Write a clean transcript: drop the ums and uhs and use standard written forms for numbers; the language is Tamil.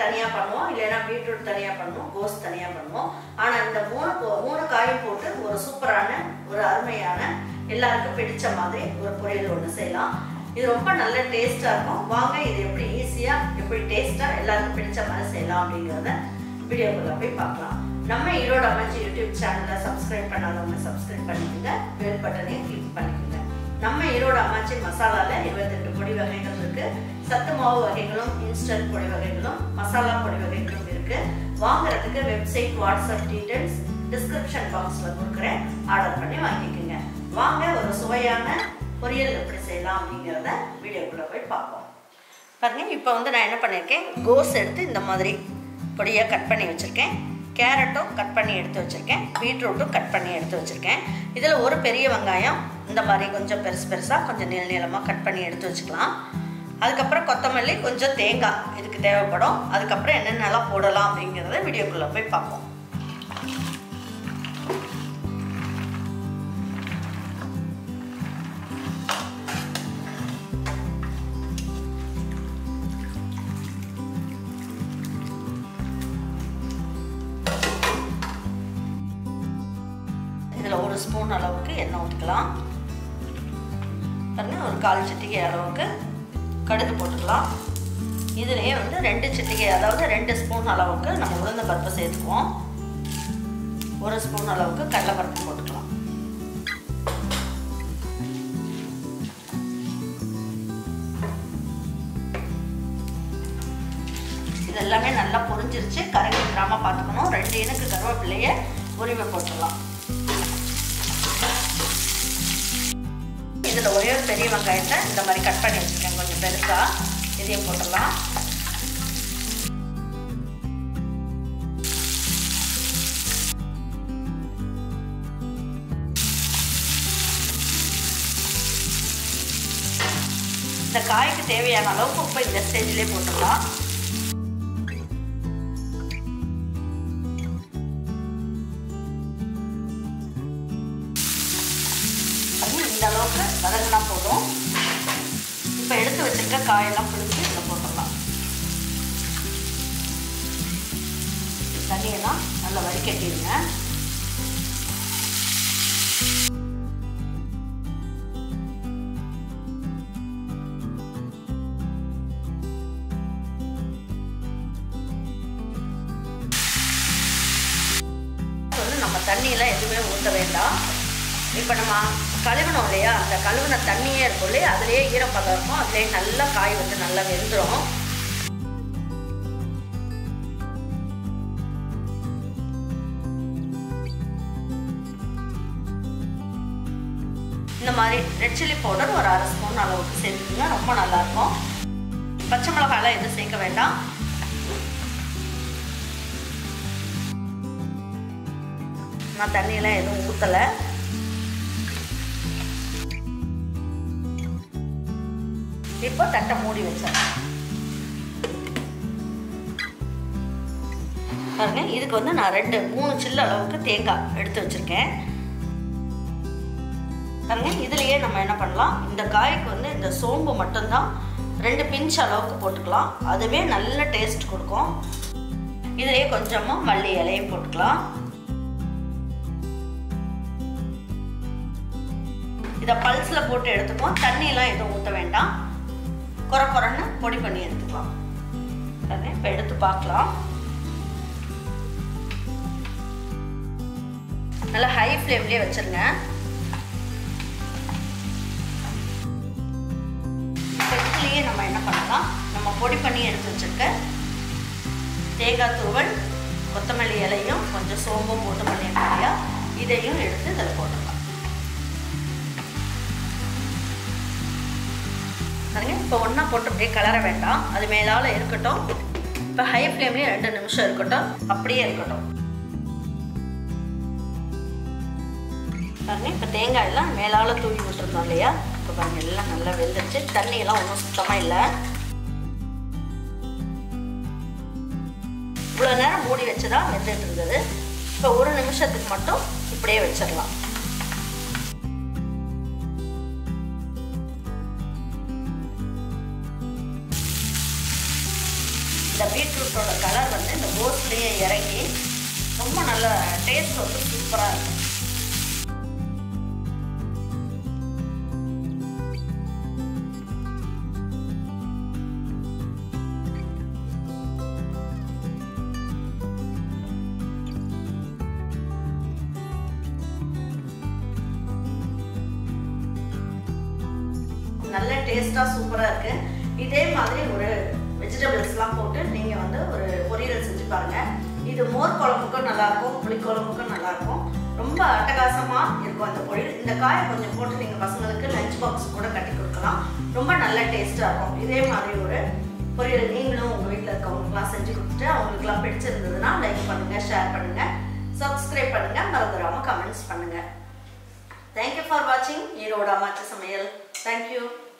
தனியாக பண்ணுவோம், இல்லைன்னா பீட்ரூட் தனியாக பண்ணுவோம், கோஸ் தனியாக பண்ணுவோம். ஆனால் இந்த மூணு காயும் போட்டு ஒரு சூப்பரான ஒரு அருமையான எல்லாருக்கும் பிடிச்ச மாதிரி ஒரு பொரியல் ஒன்று செய்யலாம். இது ரொம்ப நல்ல டேஸ்ட்டாக இருக்கும். வாங்க இது எப்படி ஈஸியாக எப்படி டேஸ்ட்டாக எல்லாருக்கும் பிடிச்ச மாதிரி செய்யலாம் அப்படிங்கிறத வீடியோக்குள்ளே போய் பார்க்கலாம். நம்ம ஈரோடு அம்மாச்சி யூடியூப் சேனலை சப்ஸ்கிரைப் பண்ணாதவங்க சப்ஸ்கிரைப் பண்ணிக்கோங்க, பெல் பட்டனையும் கிளிக் பண்ணிக்கோங்க. நம்ம ஈரோடு அம்மாச்சி மசாலாவில் 28 பொடி வகைகள் இருக்குது. சத்து மாவு வகைகளும், இன்ஸ்டன்ட் பொடி வகைகளும், மசாலா பொடி வகைகளும் இருக்குது. வாங்குறதுக்கு வெப்சைட், வாட்ஸ்அப் டீட்டெயில்ஸ் டிஸ்கிரிப்ஷன் பாக்ஸில் கொடுக்குறேன், ஆர்டர் பண்ணி வாங்கிக்கோங்க. வாங்க ஒரு சுவையான பொரியல் எப்படி செய்யலாம் அப்படிங்கிறத வீடியோக்குள்ளே போய் பார்ப்போம். பாருங்கள், இப்போ நான் என்ன பண்ணியிருக்கேன், கோஸ் எடுத்து இந்த மாதிரி பொடியாக கட் பண்ணி வச்சுருக்கேன். கேரட்டும் கட் பண்ணி எடுத்து வச்சுருக்கேன். பீட்ரூட்டும் கட் பண்ணி எடுத்து வச்சுருக்கேன். இதில் ஒரு பெரிய வெங்காயம் இந்த மாதிரி கொஞ்சம் பெருசாக கொஞ்சம் நீளமாக கட் பண்ணி எடுத்து வச்சுக்கலாம். அதுக்கப்புறம் கொத்தமல்லி, கொஞ்சம் தேங்காய் இதுக்கு தேவைப்படும். அதுக்கப்புறம் என்னென்னலாம் போடலாம் அப்படிங்கிறத வீடியோக்குள்ளே போய் பார்ப்போம். இதில் 1 ஸ்பூன் அளவுக்கு எண்ணெய் ஊற்றிக்கலாம். பாருங்கள், ஒரு 1/4 சிட்டிகை அளவுக்கு கடுகு போட்டுக்கலாம். இதுலேயே 2 சிட்டிகை, அதாவது 2 ஸ்பூன் அளவுக்கு நம்ம உளுந்த பருப்பு சேர்த்துக்குவோம். 1 ஸ்பூன் அளவுக்கு கடலைப்பருப்பு போட்டுக்கலாம். இது எல்லாமே நல்லா பொரிஞ்சிருச்சு. கரகி விடாமல் பார்த்துக்கணும். 2 இனுக்கு கருவேப்பிலையை உருவி போட்டுடலாம். இதில் ஒரே ஒரு பெரிய வெங்காயத்தை இந்த மாதிரி கட் பண்ணி வச்சுருக்கேன், கொஞ்சம் பெருசாக. இதையும் போட்டுடலாம். இந்த காய்க்கு தேவையான அளவுக்கு உப்பு இந்த ஸ்டேஜ்லேயே போட்டுடலாம். இந்த அளவுக்கு வதங்கினா போதும். இப்போ எடுத்து வச்சிருக்க காயெல்லாம் பிடிச்சி இதில் போட்டுடலாம். தண்ணியெல்லாம் நல்லா வடிகட்டிடுங்க. நம்ம தண்ணியெல்லாம் எதுவுமே ஊற்ற வேண்டாம். இப்போ நம்ம கழுவினோம் இல்லையா, அந்த கழுவின தண்ணியே இருக்கும் இல்லையா, அதுலேயே ஈரப்பதம் இருக்கும். அதுலேயே நல்லா காய் நல்லா வெந்துடும். இந்த மாதிரி ரெட் சில்லி பவுடர் ஒரு 1/2 ஸ்பூன் அளவுக்கு சேர்த்துக்குங்க, ரொம்ப நல்லாயிருக்கும். பச்சை மிளகாயெல்லாம் எதுவும் சேர்க்க வேண்டாம். நான் தண்ணியெல்லாம் எதுவும் ஊற்றலை. இப்போ தட்டை மூடி வச்சிடலாம். பாருங்க, இதுக்கு நான் 3 சில்லு அளவுக்கு தேங்காய் எடுத்து வச்சிருக்கேன். பாருங்க, இதுலயே நம்ம என்ன பண்ணலாம், இந்த காய்க்கு இந்த சோம்பு மட்டும்தான் 2 பிஞ்ச் அளவுக்கு போட்டுக்கலாம். அதுவே நல்ல டேஸ்ட் கொடுக்கும். இதுலயே கொஞ்சமா மல்லி இலையும் போட்டுக்கலாம். இதை பல்ஸில் போட்டு எடுத்துக்குவோம். தண்ணியெல்லாம் எதுவும் ஊற்ற வேண்டாம். குறைன்னு பொடி பண்ணி எடுத்துக்கலாம். இப்போ எடுத்து பார்க்கலாம். நல்லா ஹை ஃப்ளேம்லேயே வச்சுருங்க. இப்போ இதுலேயே நம்ம என்ன பண்ணலாம், நம்ம பொடி பண்ணி எடுத்து வச்சுருக்க தேங்காய் தூவல், கொத்தமல்லி இலையும் கொஞ்சம் சோம்பும் போட்டு பண்ணியிருக்கோம் இல்லையா, இதையும் எடுத்து இதில் போட்டுக்கலாம். பாருங்க, இப்போ ஒன்றா போட்டு அப்படியே கலர வேண்டாம், அது மேலால் இருக்கட்டும். இப்போ ஹை ஃப்ளேம்லேயே 2 நிமிஷம் இருக்கட்டும், அப்படியே இருக்கட்டும். பாருங்க, இப்போ தேங்காயெல்லாம் மேலால் தூவி விட்டுருந்தோம் இல்லையா, இப்போ பாருங்க எல்லாம் நல்லா வெந்துருச்சு. தண்ணியெல்லாம் ஒன்றும் சுத்தமாக இல்லை. இவ்வளோ நேரம் மூடி வச்சு தான் வெந்துட்டு இருந்தது. இப்போ 1 நிமிஷத்துக்கு மட்டும் இப்படியே வச்சிடலாம். இந்த பீட்ரூட் பீட்ரூட்டோட கலர் வந்து இந்த கோஸ்ட்லேயே இறங்கி ரொம்ப நல்ல டேஸ்ட் வந்து சூப்பராக இருக்கும். நல்ல டேஸ்ட்டாக சூப்பராக இருக்குது. இதே மாதிரி ஒரு வெஜிடபிள்ஸ்லாம் போட்டு நீங்கள் வந்து ஒரு பொரியல் செஞ்சு பாருங்கள். இது மோர் குழம்புக்கும் நல்லாயிருக்கும், புளிக்குழம்புக்கும் நல்லாயிருக்கும். ரொம்ப அட்டகாசமாக இருக்கும் அந்த பொரியல். இந்த காயை கொஞ்சம் போட்டு நீங்கள் பசங்களுக்கு லஞ்ச் பாக்ஸ் கூட கட்டி கொடுக்கலாம். ரொம்ப நல்ல டேஸ்ட்டாக இருக்கும். இதே மாதிரி ஒரு பொரியல் நீங்களும் உங்கள் வீட்டில் இருக்கவங்களுக்குலாம் செஞ்சு கொடுத்துட்டு அவங்களுக்குலாம் பிடிச்சிருந்ததுன்னா லைக் பண்ணுங்கள், ஷேர் பண்ணுங்கள், சப்ஸ்கிரைப் பண்ணுங்கள், மறந்துடாமல் கமெண்ட்ஸ் பண்ணுங்கள். தேங்க்யூ ஃபார் வாட்சிங் ஈரோடு அம்மாச்சி சமையல். தேங்க்யூ.